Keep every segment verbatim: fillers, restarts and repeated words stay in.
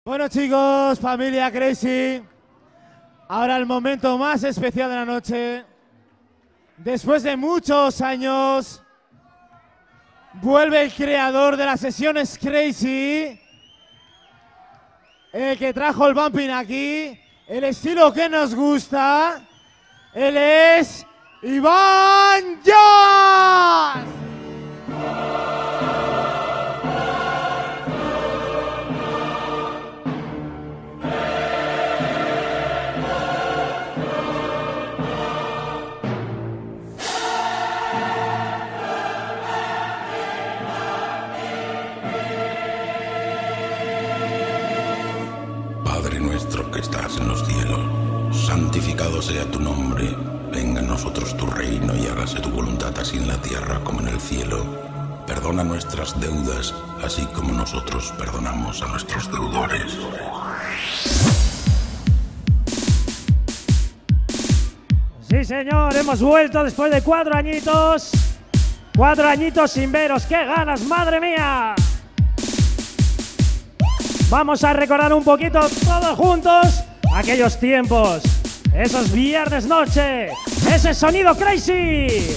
Bueno, chicos, familia Crazy, ahora el momento más especial de la noche. Después de muchos años, vuelve el creador de las sesiones Crazy, el que trajo el bumping aquí, el estilo que nos gusta. Él es Iván Jazz. Padre nuestro que estás en los cielos, santificado sea tu nombre, venga a nosotros tu reino y hágase tu voluntad así en la tierra como en el cielo. Perdona nuestras deudas, así como nosotros perdonamos a nuestros deudores. Sí, señor, hemos vuelto después de cuatro añitos. Cuatro añitos sin veros. ¡Qué ganas, madre mía! Vamos a recordar un poquito todos juntos aquellos tiempos, esos viernes noche, ese sonido Crazy.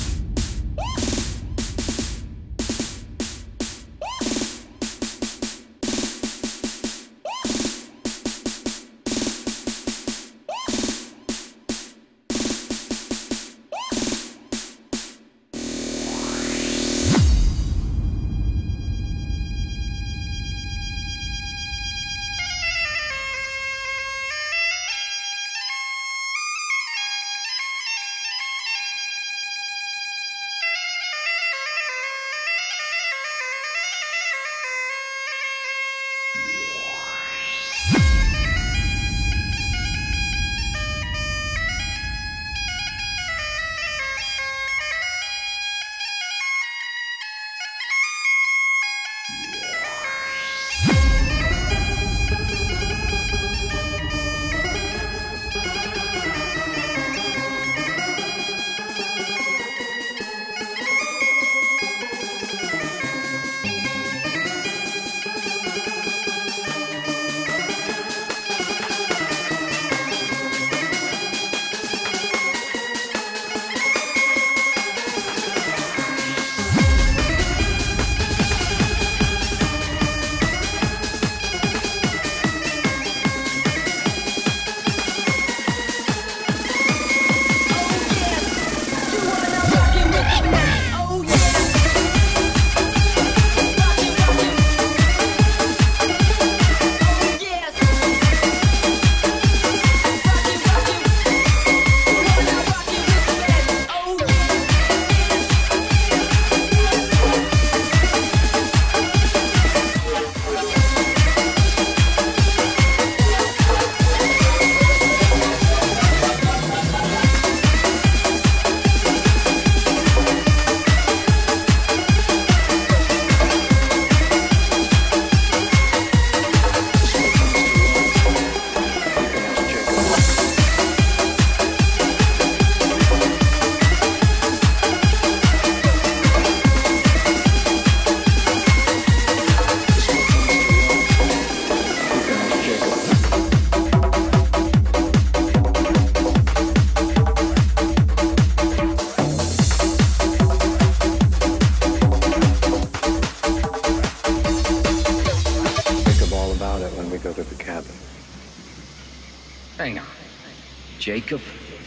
Hang on. Jacob?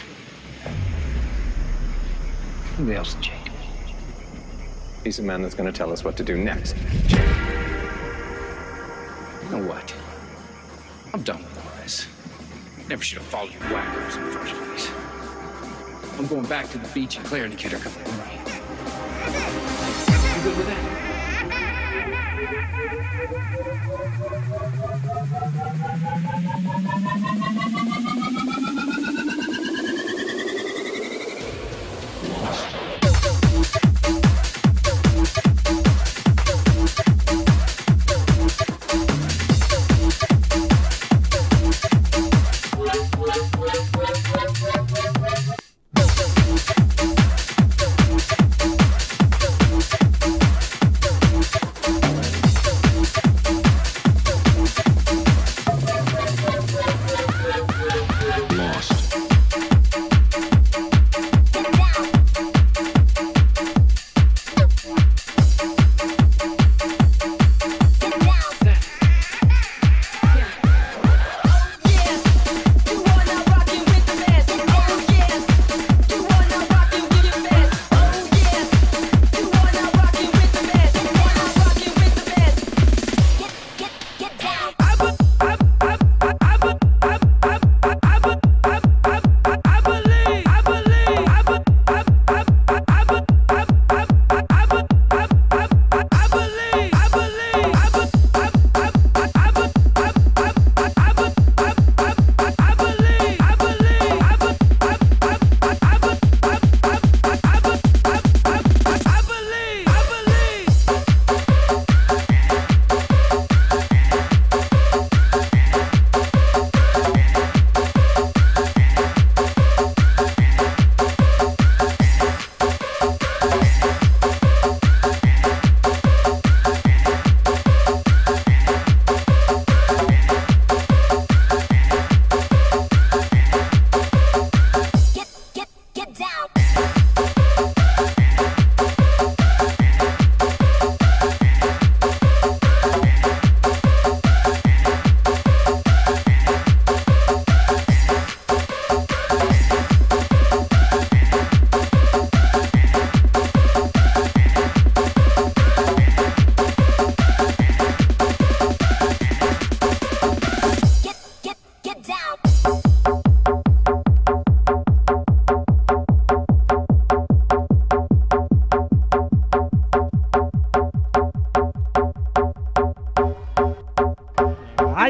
Who the hell's Jacob? He's the man that's going to tell us what to do next. You know what? I'm done with all this. Never should have followed you whackers in the first place. I'm going back to the beach and Claire and the kid are coming with me. You good with that?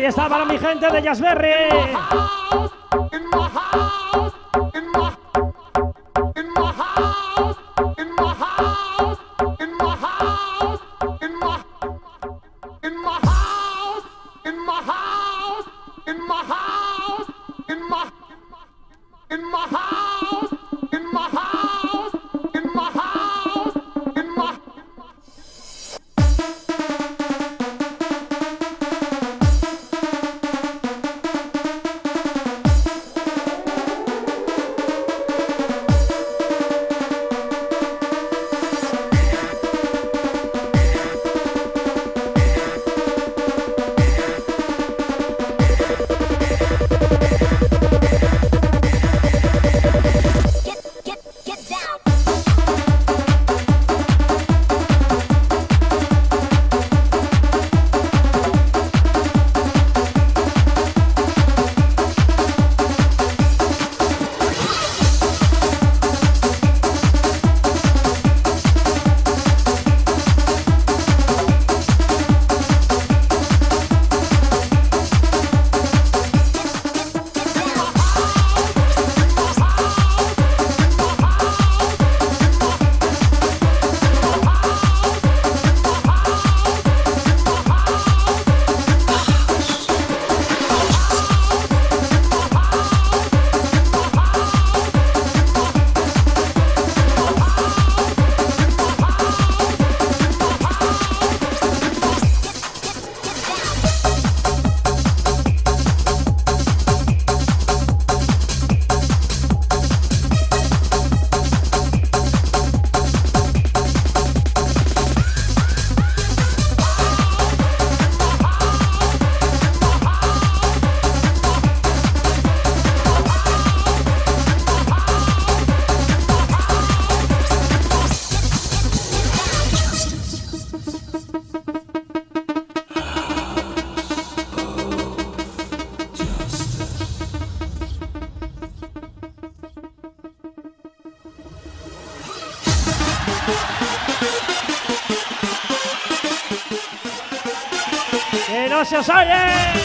está para mi gente de Jazzberry. ¡Que no se os oye!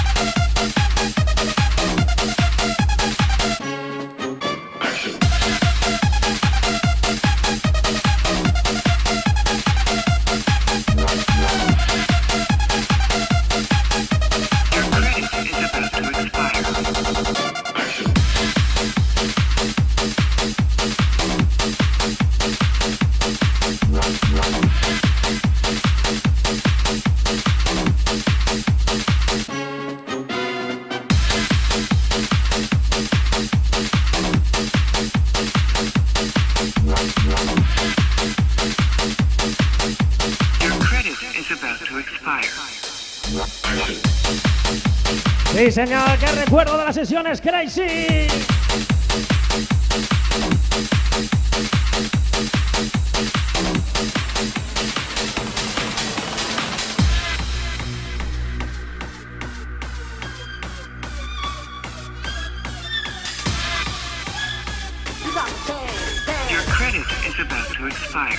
Action. Sí, señor, qué recuerdo de las sesiones Crazy. Your credit is about to expire.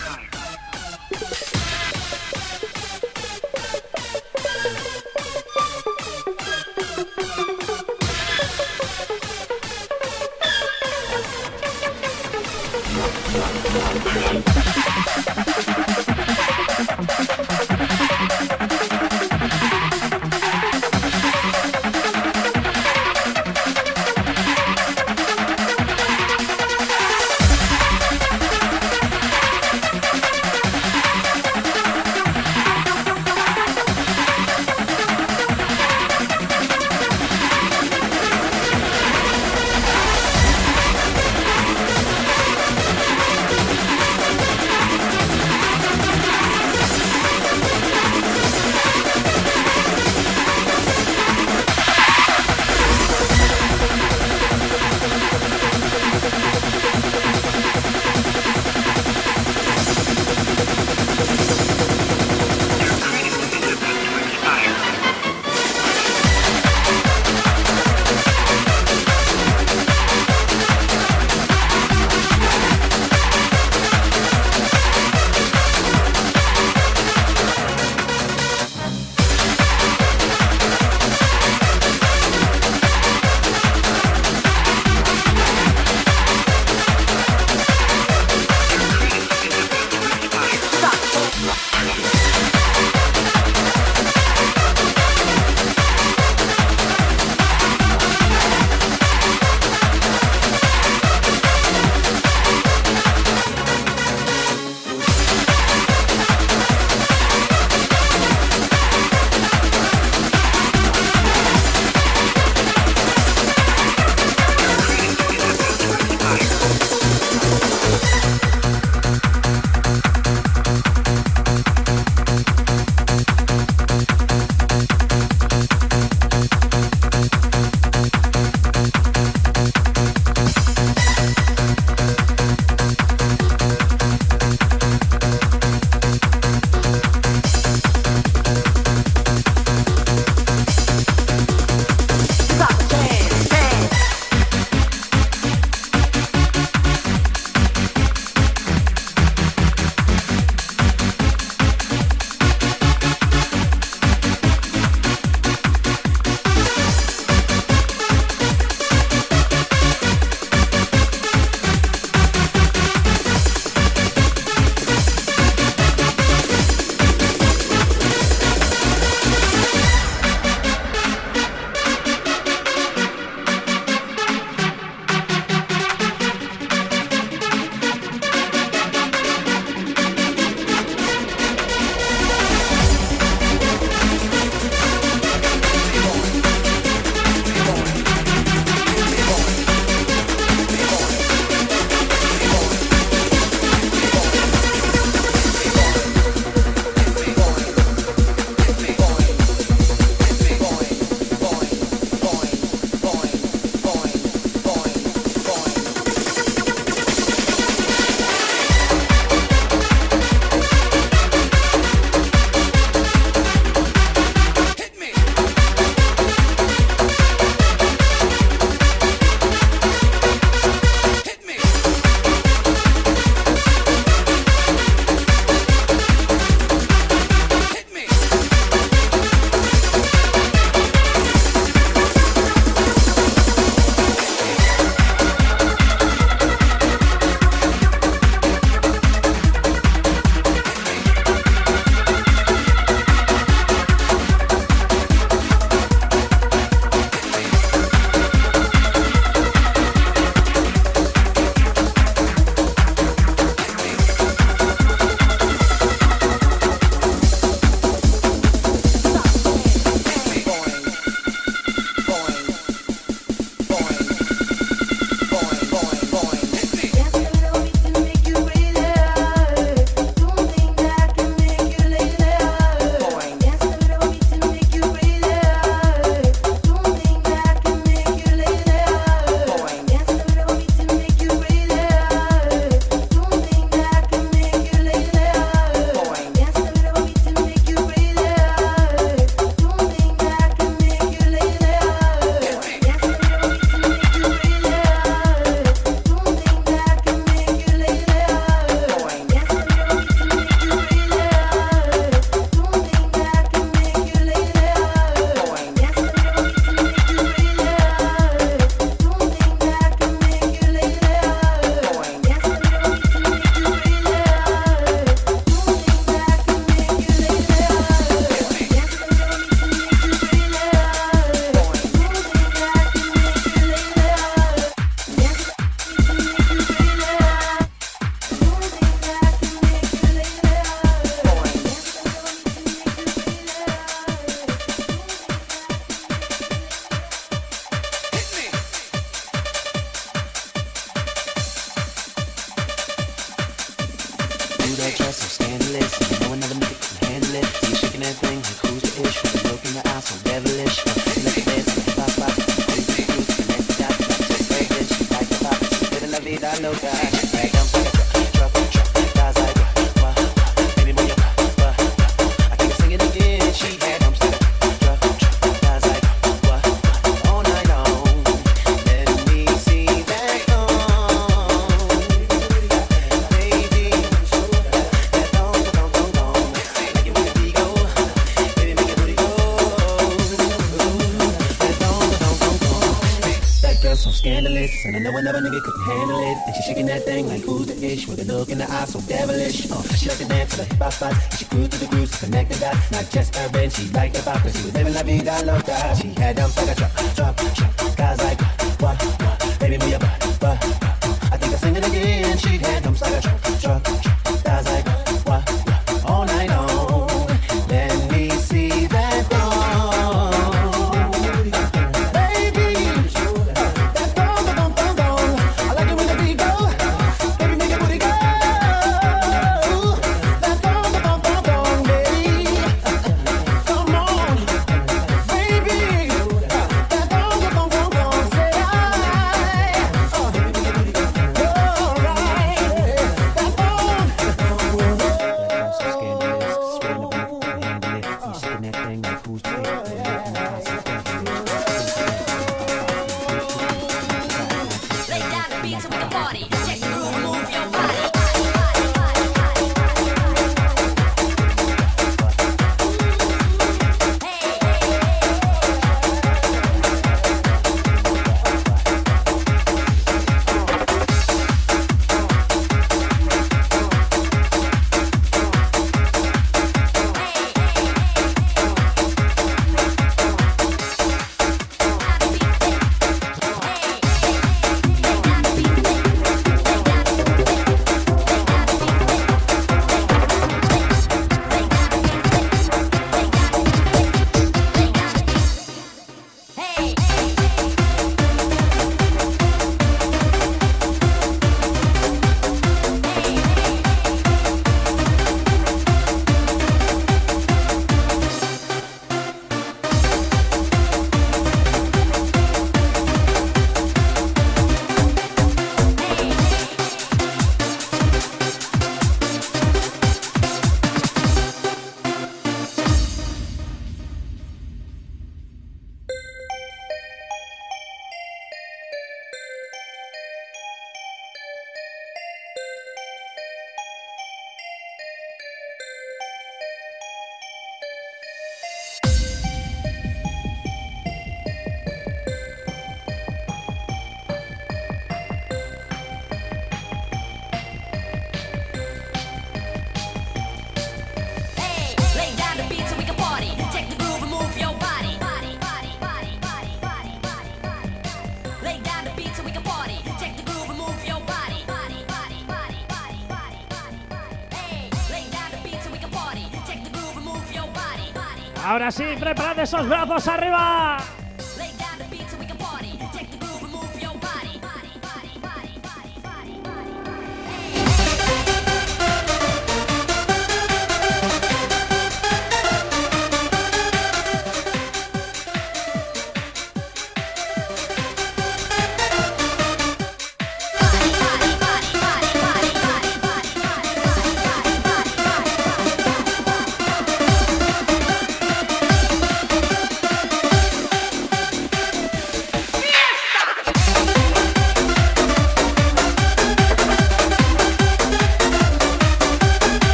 that dress so scandalous. You know another nigga can handle it. You shaking that thing like who's the ish? With a look in your eyes so devilish. Uh, you like a dance like a pop pop. Cruise to cruise, connect the dots, not just a bitch. Like a pop, living la vida loca. Right down for the truck, truck, truck. Guys like what, what, baby move your butt, butt. I think I sing it again. She had them stuck, truck, truck. Guys like what, what, all night long. Let me see that thong, baby. That thong, thong, thong, thong. Like it with the ego, baby, make your booty go. That thong, thong, thong, thong. That girl so scandalous, and I know another nigga couldn't handle it. And she shaking that thing like who's the ish, with a look in the eye so devilish. Uh, she like to dance to the hip hop spots, and she cruise to the grooves to connect the dots. Not just urban, she liked the pop, cause she was living la vida loca. She had dumps like a truck, truck, truck. Guys like what, what, baby move your butt, butt. I think I sing it again. She had dumps like a truck, truck, truck. Guys like what, what, all night long. Let me see that thong, baby. That thong, thong, thong, thong. I like it when the beat go, baby, make your booty go. That thong, thong, thong, thong, baby. Come on, baby. That thong, thong, thong, thong. Say I, oh, baby, make your booty go. All right, that thong. That so scandalous, sweating up and looking to handle it. You shaking that thing like who's the ish, with a look in the eye so devilish. Lay down the beat so we can party. Check the groove, move your body. Hey, lay down the beat so we can party. Check the groove and move your body. Body, body, body, body, body, body, body. Lay down the beat so we can party. Check the groove and move your body. Body, body, body, body, body, body, body. Hey, lay down the beat so we can party. Check the groove and move your body. Body, Ahora sí, preparad esos brazos arriba. lay down the beat so we can party. Check the groove and move your body. Body, body, body, body, body, body, body.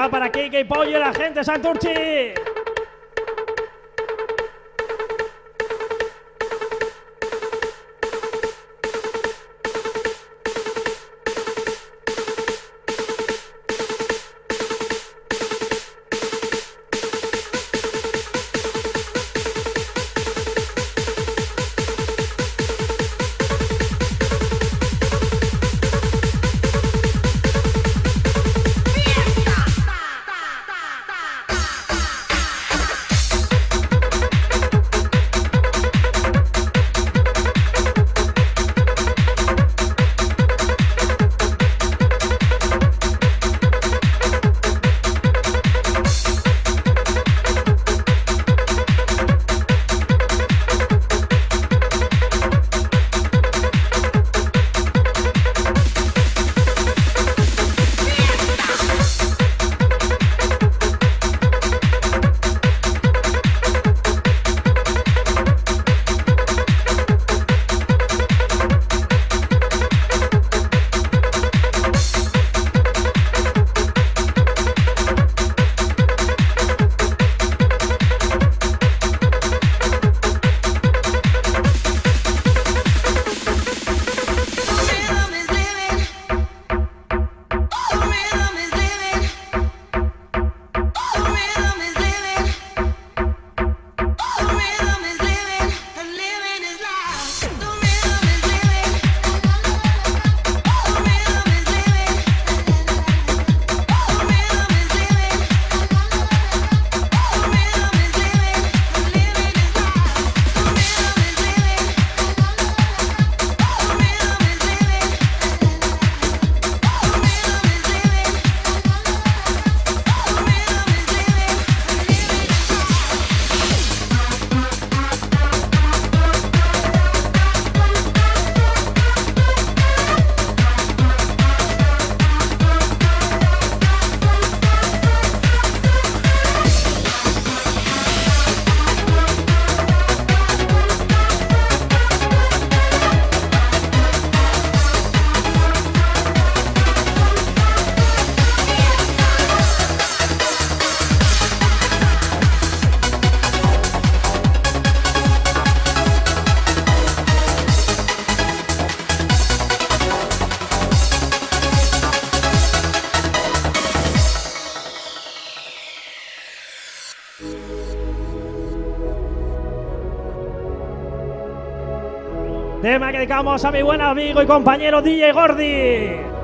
va para Kike y Pollo y la gente Santurchi. Tema que dedicamos a mi buen amigo y compañero D J Gordy.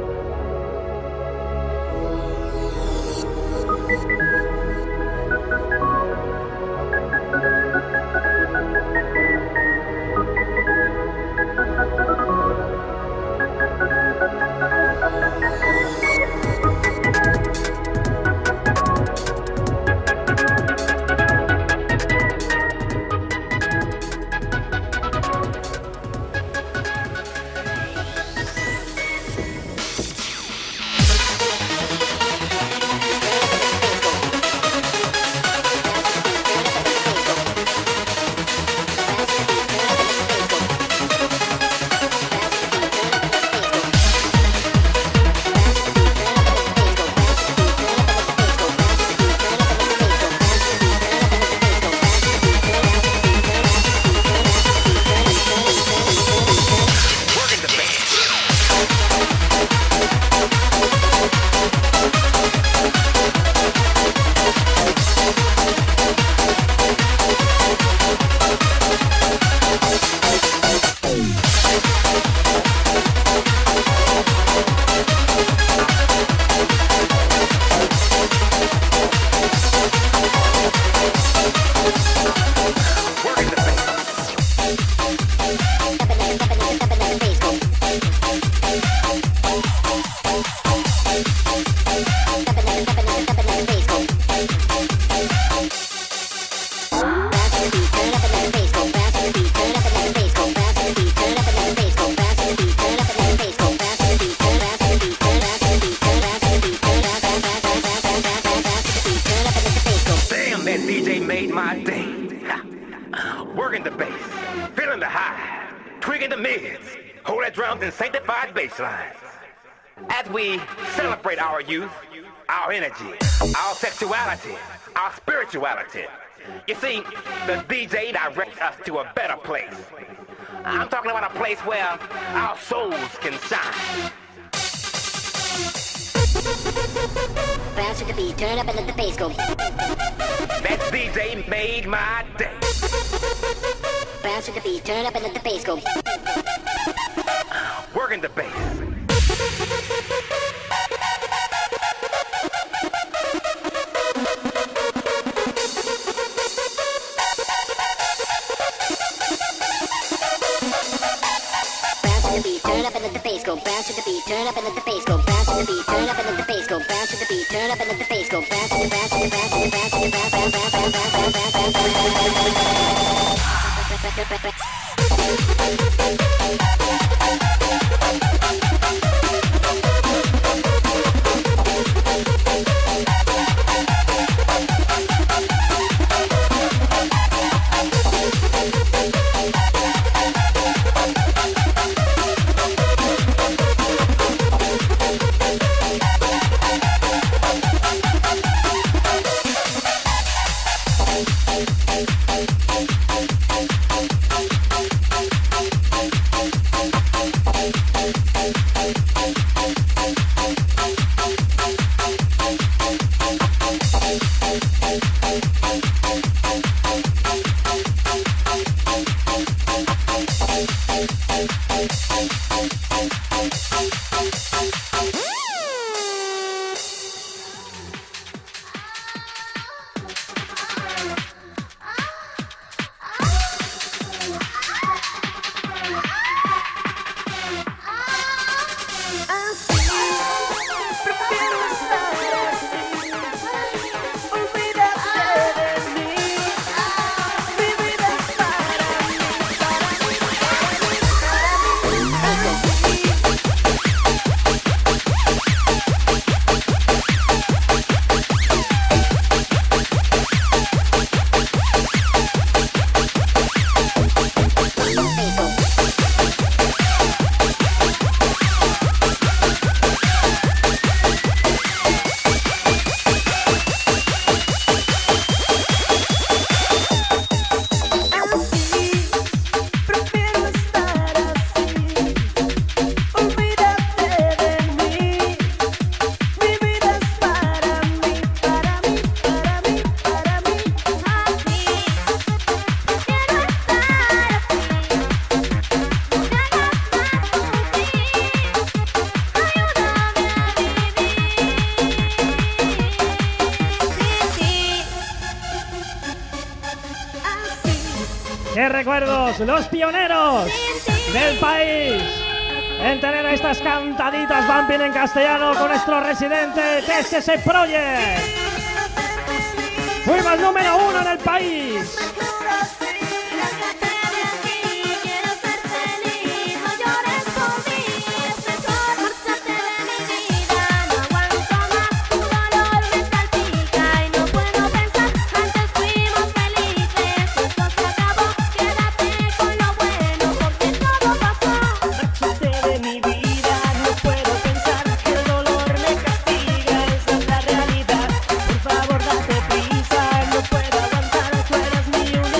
Working the bass, feeling the high, tweaking the mids, hold that drums in sanctified bass lines. As we celebrate our youth, our energy, our sexuality, our spirituality. You see, the D J directs us to a better place. I'm talking about a place where our souls can shine. Bounce to the beat, turn up and let the bass go. That D J made my day. Bounce to the beat, turn up and let the bass go. Working the bass. Turn up and let the bass go. Bounce to the beat. Turn up and let the bass go. Bounce to the beat. Turn up and let the bass go. Bounce to the beat. Turn up and let the bass go. Bounce to the bounce to the bounce to the bounce to the bounce bounce bounce bounce bounce bounce bounce bounce ¡Qué recuerdos! Los pioneros del país en tener estas cantaditas Bumping en castellano con nuestro residente T S S Project. Fuimos número uno en el país. Por favor, date prisa, no puedo aguantar, tú eres mi única.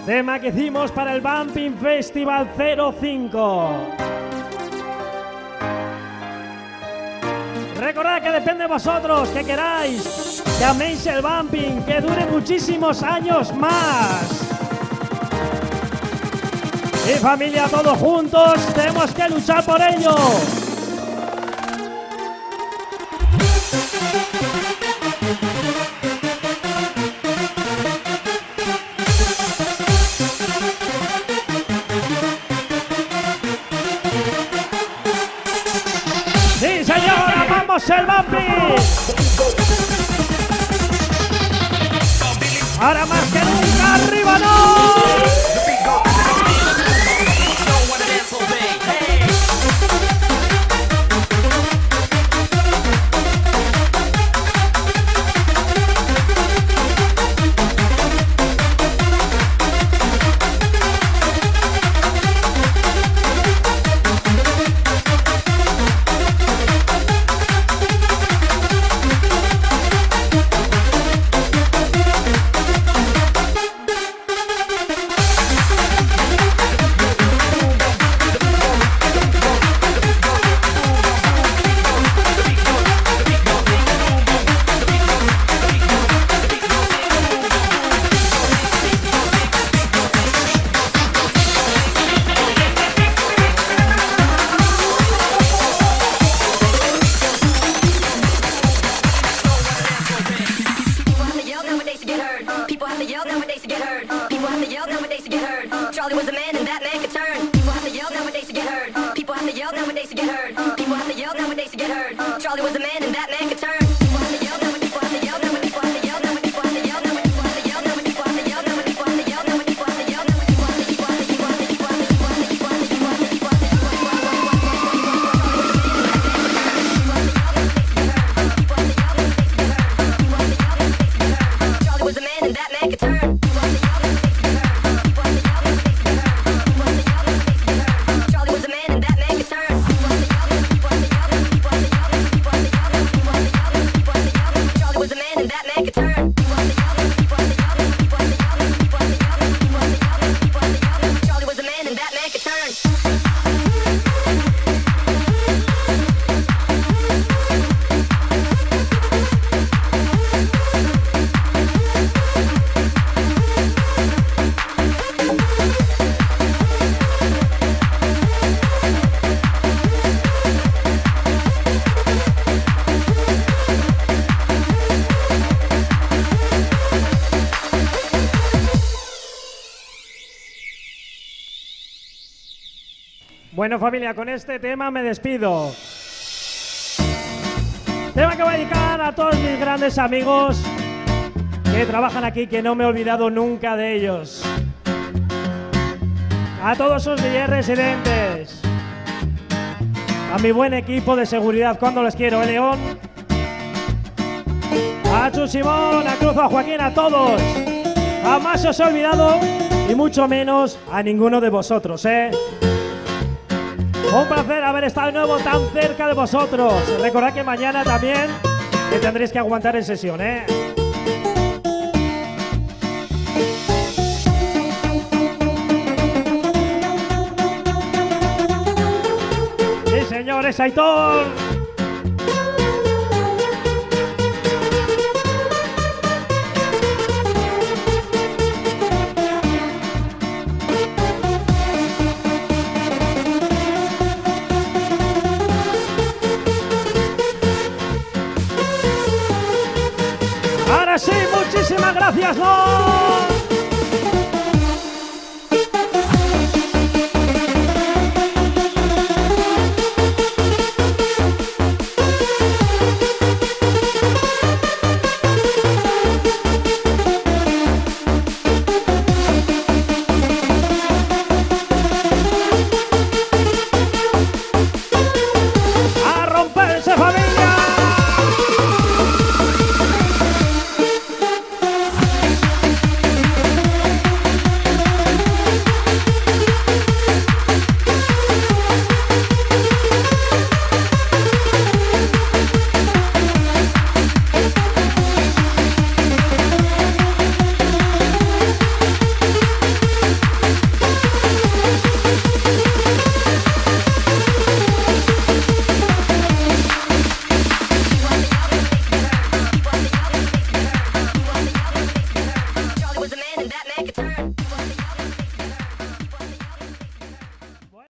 Tema que hicimos para el Bumping Festival cero cinco. Recordad que depende de vosotros, que queráis, que améis el Bumping, que dure muchísimos años más. Y familia, todos juntos, tenemos que luchar por ello. ¡Sí, señora! ¡Vamos el Bumping! Ahora más que nunca, ¡arriba no! Bueno, familia, con este tema me despido. Tema que voy a dedicar a todos mis grandes amigos que trabajan aquí, que no me he olvidado nunca de ellos. A todos sus D J residentes. A mi buen equipo de seguridad, cuando les quiero, ¿eh, León? A Chu Simón, a Cruz, a Joaquín, a todos. Jamás os he olvidado, y mucho menos a ninguno de vosotros, ¿eh? Un placer haber estado de nuevo tan cerca de vosotros. Recordad que mañana también que tendréis que aguantar en sesión, ¿eh? Sí, señores, Aitor. Sí, muchísimas gracias, ¿no?